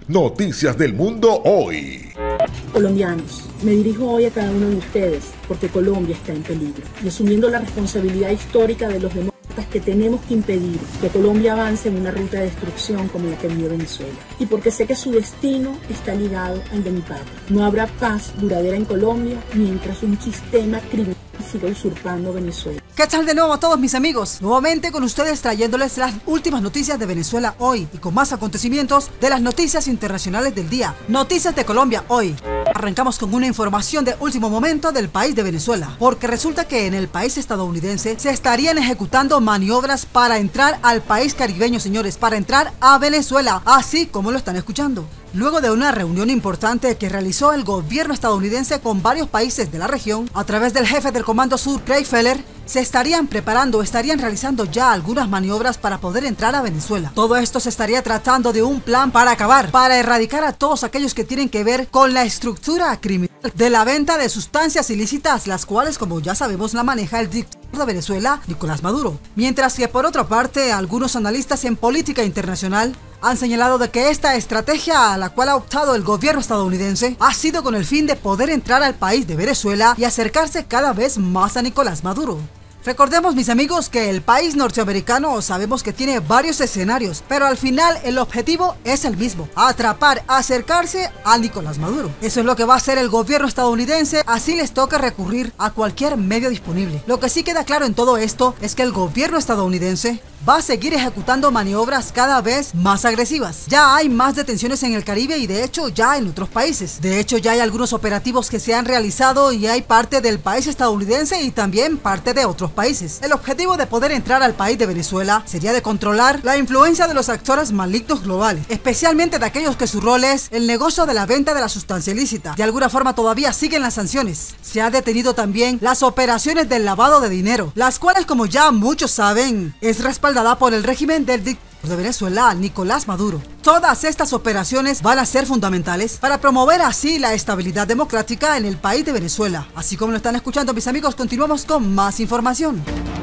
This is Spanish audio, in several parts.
Noticias del Mundo Hoy. Colombianos, me dirijo hoy a cada uno de ustedes porque Colombia está en peligro y asumiendo la responsabilidad histórica de los demócratas que tenemos que impedir que Colombia avance en una ruta de destrucción como la que vivió Venezuela y porque sé que su destino está ligado al de mi patria. No habrá paz duradera en Colombia mientras un sistema criminal siga usurpando Venezuela. ¿Qué tal de nuevo a todos mis amigos? Nuevamente con ustedes trayéndoles las últimas noticias de Venezuela hoy y con más acontecimientos de las noticias internacionales del día. Noticias de Colombia hoy. Arrancamos con una información de último momento del país de Venezuela, porque resulta que en el país estadounidense se estarían ejecutando maniobras para entrar al país caribeño, señores, para entrar a Venezuela, así como lo están escuchando. Luego de una reunión importante que realizó el gobierno estadounidense con varios países de la región, a través del jefe del Comando Sur, Craig Feller, se estarían realizando ya algunas maniobras para poder entrar a Venezuela. Todo esto se estaría tratando de un plan para erradicar a todos aquellos que tienen que ver con la estructura criminal de la venta de sustancias ilícitas, las cuales, como ya sabemos, la maneja el dictador de Venezuela, Nicolás Maduro. Mientras que por otra parte, algunos analistas en política internacional han señalado de que esta estrategia a la cual ha optado el gobierno estadounidense ha sido con el fin de poder entrar al país de Venezuela y acercarse cada vez más a Nicolás Maduro. Recordemos, mis amigos, que el país norteamericano sabemos que tiene varios escenarios, pero al final el objetivo es el mismo: atrapar, acercarse a Nicolás Maduro. Eso es lo que va a hacer el gobierno estadounidense, así les toca recurrir a cualquier medio disponible. Lo que sí queda claro en todo esto es que el gobierno estadounidense va a seguir ejecutando maniobras cada vez más agresivas. Ya hay más detenciones en el Caribe y de hecho ya en otros países. De hecho ya hay algunos operativos que se han realizado y hay parte del país estadounidense y también parte de otros países. El objetivo de poder entrar al país de Venezuela sería de controlar la influencia de los actores malignos globales, especialmente de aquellos que su rol es el negocio de la venta de la sustancia ilícita. De alguna forma todavía siguen las sanciones. Se ha detenido también las operaciones del lavado de dinero, las cuales, como ya muchos saben, es respaldada por el régimen del dictador de Venezuela, Nicolás Maduro. Todas estas operaciones van a ser fundamentales para promover así la estabilidad democrática en el país de Venezuela. Así como lo están escuchando, mis amigos, continuamos con más información.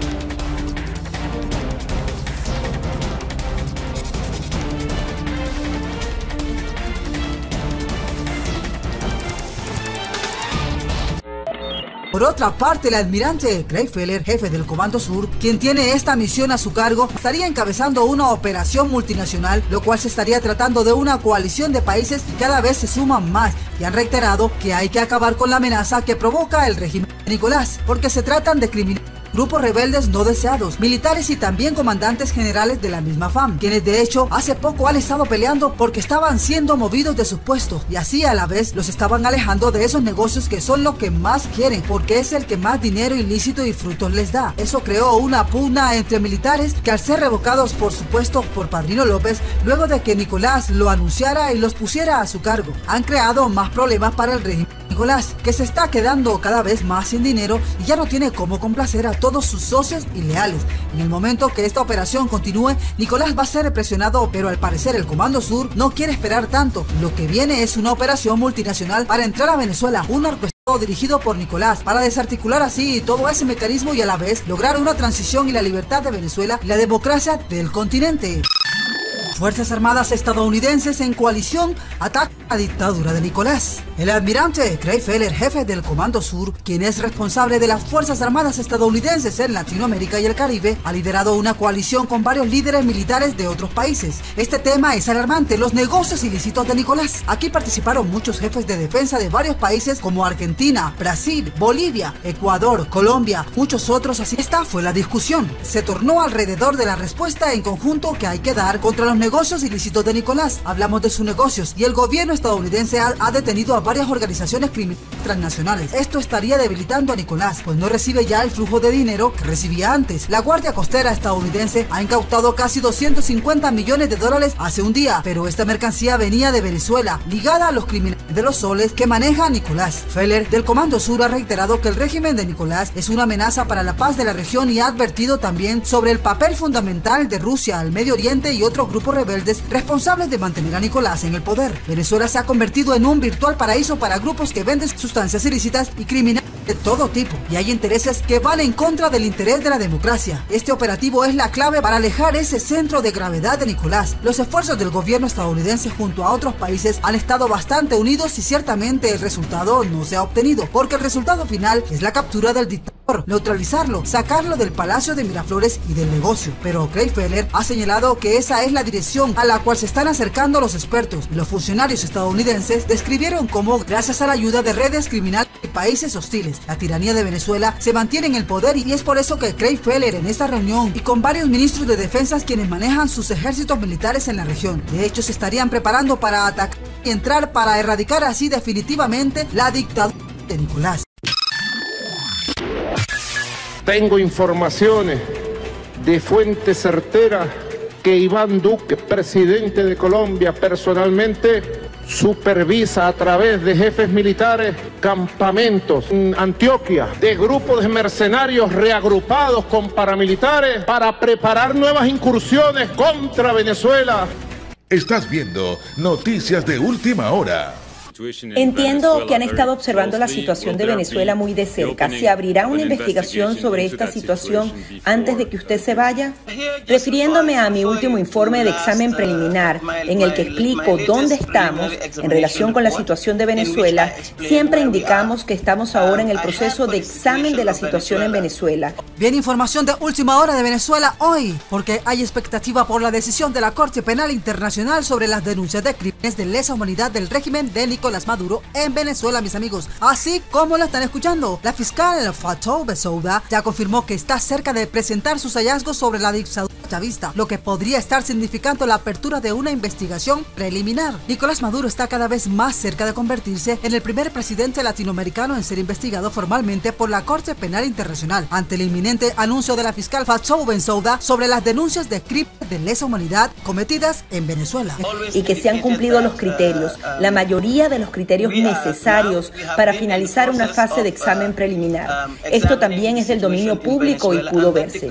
Por otra parte, el almirante Craig Feller, jefe del Comando Sur, quien tiene esta misión a su cargo, estaría encabezando una operación multinacional, lo cual se estaría tratando de una coalición de países que cada vez se suman más y han reiterado que hay que acabar con la amenaza que provoca el régimen de Nicolás, porque se tratan de criminales, grupos rebeldes no deseados, militares y también comandantes generales de la misma FARC, quienes de hecho hace poco han estado peleando porque estaban siendo movidos de sus puestos y así a la vez los estaban alejando de esos negocios que son lo que más quieren, porque es el que más dinero ilícito y frutos les da. Eso creó una pugna entre militares que, al ser revocados por su puesto por Padrino López, luego de que Nicolás lo anunciara y los pusiera a su cargo, han creado más problemas para el régimen Nicolás, que se está quedando cada vez más sin dinero y ya no tiene cómo complacer a todos sus socios y leales. En el momento que esta operación continúe, Nicolás va a ser represionado, pero al parecer el Comando Sur no quiere esperar tanto. Lo que viene es una operación multinacional para entrar a Venezuela, un narcoestado dirigido por Nicolás, para desarticular así todo ese mecanismo y a la vez lograr una transición y la libertad de Venezuela y la democracia del continente. Fuerzas Armadas estadounidenses en coalición atacan a la dictadura de Nicolás. El almirante Craig Feller, jefe del Comando Sur, quien es responsable de las Fuerzas Armadas estadounidenses en Latinoamérica y el Caribe, ha liderado una coalición con varios líderes militares de otros países. Este tema es alarmante: los negocios ilícitos de Nicolás. Aquí participaron muchos jefes de defensa de varios países como Argentina, Brasil, Bolivia, Ecuador, Colombia, muchos otros. Así, esta fue la discusión. Se tornó alrededor de la respuesta en conjunto que hay que dar contra los negocios ilícitos de Nicolás. Hablamos de sus negocios y el gobierno estadounidense ha detenido a varias organizaciones criminales transnacionales. Esto estaría debilitando a Nicolás, pues no recibe ya el flujo de dinero que recibía antes. La Guardia Costera estadounidense ha incautado casi 250 millones de dólares hace un día, pero esta mercancía venía de Venezuela, ligada a los criminales de los soles que maneja Nicolás. Feller, del Comando Sur, ha reiterado que el régimen de Nicolás es una amenaza para la paz de la región y ha advertido también sobre el papel fundamental de Rusia, el Medio Oriente y otros grupos rebeldes responsables de mantener a Nicolás en el poder. Venezuela se ha convertido en un virtual paraíso para grupos que venden sustancias ilícitas y criminales de todo tipo y hay intereses que van en contra del interés de la democracia. Este operativo es la clave para alejar ese centro de gravedad de Nicolás. Los esfuerzos del gobierno estadounidense junto a otros países han estado bastante unidos y ciertamente el resultado no se ha obtenido, porque el resultado final es la captura del dictador, neutralizarlo, sacarlo del Palacio de Miraflores y del negocio. Pero Craig Feller ha señalado que esa es la dirección a la cual se están acercando los expertos. Los funcionarios estadounidenses describieron cómo, gracias a la ayuda de redes criminales y países hostiles, la tiranía de Venezuela se mantiene en el poder, y es por eso que Craig Feller en esta reunión y con varios ministros de defensa quienes manejan sus ejércitos militares en la región, de hecho se estarían preparando para atacar y entrar para erradicar así definitivamente la dictadura de Nicolás. Tengo informaciones de fuente certera que Iván Duque, presidente de Colombia, personalmente supervisa a través de jefes militares campamentos en Antioquia de grupos de mercenarios reagrupados con paramilitares para preparar nuevas incursiones contra Venezuela. Estás viendo Noticias de Última Hora. Entiendo que han estado observando la situación de Venezuela muy de cerca. ¿Se abrirá una investigación sobre esta situación antes de que usted se vaya? Refiriéndome a mi último informe de examen preliminar, en el que explico dónde estamos en relación con la situación de Venezuela, siempre indicamos que estamos ahora en el proceso de examen de la situación en Venezuela. Bien, información de última hora de Venezuela hoy, porque hay expectativa por la decisión de la Corte Penal Internacional sobre las denuncias de crímenes de lesa humanidad del régimen de Nicolás Maduro en Venezuela, mis amigos. Así como lo están escuchando, la fiscal Fatou Bensouda ya confirmó que está cerca de presentar sus hallazgos sobre la dictadura chavista, lo que podría estar significando la apertura de una investigación preliminar. Nicolás Maduro está cada vez más cerca de convertirse en el primer presidente latinoamericano en ser investigado formalmente por la Corte Penal Internacional, ante el inminente anuncio de la fiscal Fatou Bensouda sobre las denuncias de crímenes de lesa humanidad cometidas en Venezuela. Y que se han cumplido los criterios, la mayoría de los criterios necesarios para finalizar una fase de examen preliminar. Esto también es del dominio público y pudo verse.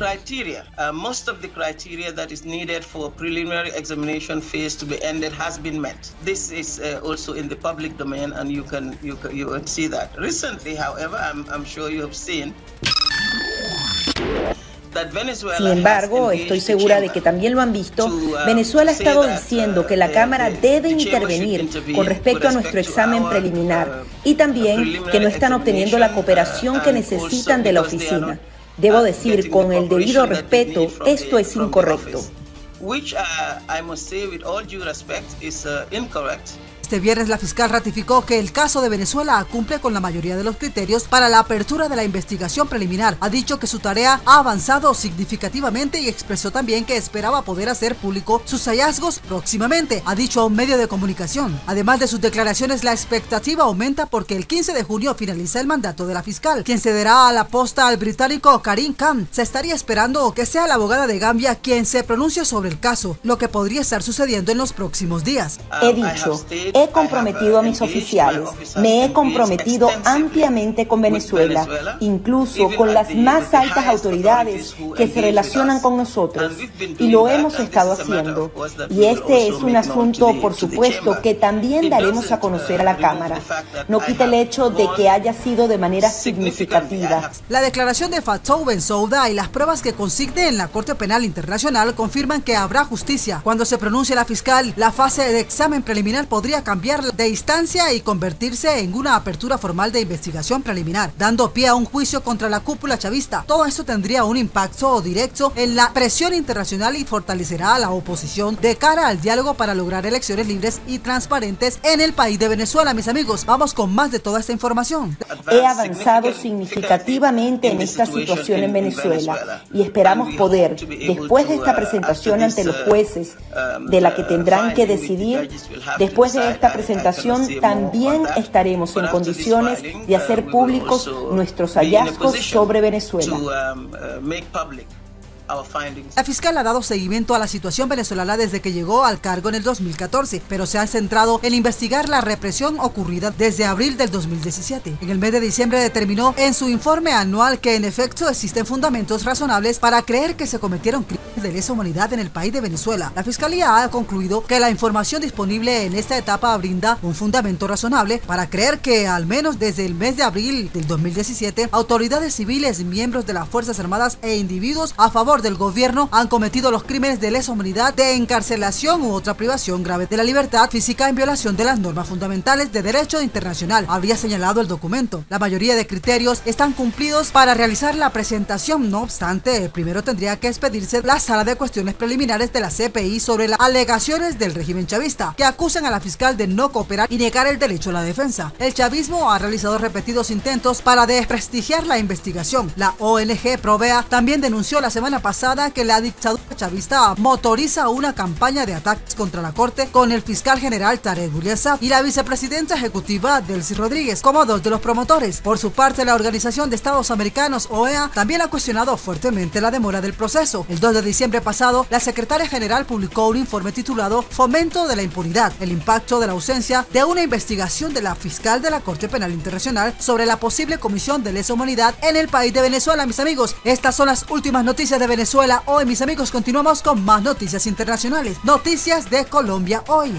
Sin embargo, estoy segura de que también lo han visto, Venezuela ha estado diciendo que la Cámara debe intervenir con respecto a nuestro examen preliminar y también que no están obteniendo la cooperación que necesitan de la oficina. Debo decir, con el debido respeto, esto es incorrecto. Este viernes la fiscal ratificó que el caso de Venezuela cumple con la mayoría de los criterios para la apertura de la investigación preliminar. Ha dicho que su tarea ha avanzado significativamente y expresó también que esperaba poder hacer público sus hallazgos próximamente, ha dicho a un medio de comunicación. Además de sus declaraciones, la expectativa aumenta porque el 15 de junio finaliza el mandato de la fiscal, quien cederá a la posta al británico Karim Khan. Se estaría esperando que sea la abogada de Gambia quien se pronuncie sobre el caso, lo que podría estar sucediendo en los próximos días. He dicho, he comprometido a mis oficiales, me he comprometido ampliamente con Venezuela, incluso con las más altas autoridades que se relacionan con nosotros, y lo hemos estado haciendo. Y este es un asunto, por supuesto, que también daremos a conocer a la Cámara. No quita el hecho de que haya sido de manera significativa. La declaración de Fatou Bensouda y las pruebas que consigne en la Corte Penal Internacional confirman que habrá justicia. Cuando se pronuncie la fiscal, la fase de examen preliminar podría cambiar de instancia y convertirse en una apertura formal de investigación preliminar, dando pie a un juicio contra la cúpula chavista. Todo esto tendría un impacto directo en la presión internacional y fortalecerá a la oposición de cara al diálogo para lograr elecciones libres y transparentes en el país de Venezuela. Mis amigos, vamos con más de toda esta información. He avanzado significativamente en esta situación en Venezuela y esperamos poder, después de esta presentación ante los jueces, de la que tendrán que decidir, después de esta presentación también estaremos en condiciones de hacer públicos nuestros hallazgos sobre Venezuela. La fiscal ha dado seguimiento a la situación venezolana desde que llegó al cargo en el 2014, pero se ha centrado en investigar la represión ocurrida desde abril del 2017. En el mes de diciembre determinó en su informe anual que en efecto existen fundamentos razonables para creer que se cometieron crímenes de lesa humanidad en el país de Venezuela. La fiscalía ha concluido que la información disponible en esta etapa brinda un fundamento razonable para creer que al menos desde el mes de abril del 2017, autoridades civiles, miembros de las Fuerzas Armadas e individuos a favor del gobierno han cometido los crímenes de lesa humanidad, de encarcelación u otra privación grave de la libertad física en violación de las normas fundamentales de derecho internacional, habría señalado el documento. La mayoría de criterios están cumplidos para realizar la presentación. No obstante, primero tendría que expedirse la sala de cuestiones preliminares de la CPI sobre las alegaciones del régimen chavista, que acusan a la fiscal de no cooperar y negar el derecho a la defensa. El chavismo ha realizado repetidos intentos para desprestigiar la investigación. La ONG Provea también denunció la semana pasada que la dictadura chavista motoriza una campaña de ataques contra la Corte con el fiscal general Tarek William Saab y la vicepresidenta ejecutiva Delcy Rodríguez como dos de los promotores. Por su parte, la Organización de Estados Americanos, OEA, también ha cuestionado fuertemente la demora del proceso. El 2 de diciembre pasado, la secretaria general publicó un informe titulado Fomento de la impunidad, el impacto de la ausencia de una investigación de la fiscal de la Corte Penal Internacional sobre la posible comisión de lesa humanidad en el país de Venezuela. Mis amigos, estas son las últimas noticias de Venezuela hoy. Mis amigos, continuamos con más noticias internacionales. Noticias de Colombia hoy.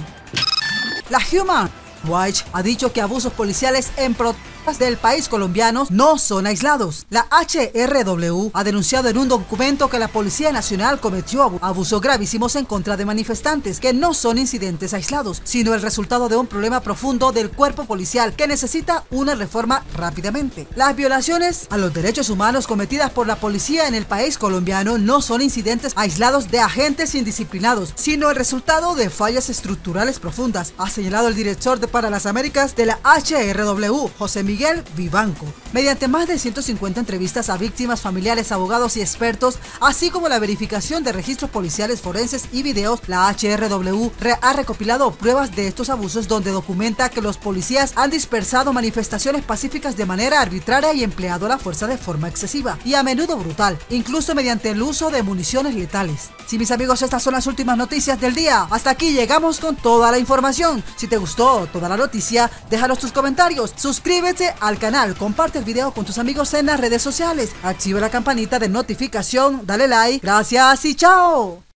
La Human Rights ha dicho que abusos policiales en protestas del país colombiano no son aislados. La HRW ha denunciado en un documento que la Policía Nacional cometió abusos gravísimos en contra de manifestantes, que no son incidentes aislados, sino el resultado de un problema profundo del cuerpo policial que necesita una reforma rápidamente. Las violaciones a los derechos humanos cometidas por la policía en el país colombiano no son incidentes aislados de agentes indisciplinados, sino el resultado de fallas estructurales profundas, ha señalado el director para las Américas de la HRW, José Miguel Vivanco. Mediante más de 150 entrevistas a víctimas, familiares, abogados y expertos, así como la verificación de registros policiales, forenses y videos, la HRW ha recopilado pruebas de estos abusos, donde documenta que los policías han dispersado manifestaciones pacíficas de manera arbitraria y empleado la fuerza de forma excesiva y a menudo brutal, incluso mediante el uso de municiones letales. Sí, mis amigos, estas son las últimas noticias del día. Hasta aquí llegamos con toda la información. Si te gustó toda la noticia, déjanos tus comentarios, suscríbete al canal, comparte el video con tus amigos en las redes sociales, activa la campanita de notificación, dale like, gracias y chao.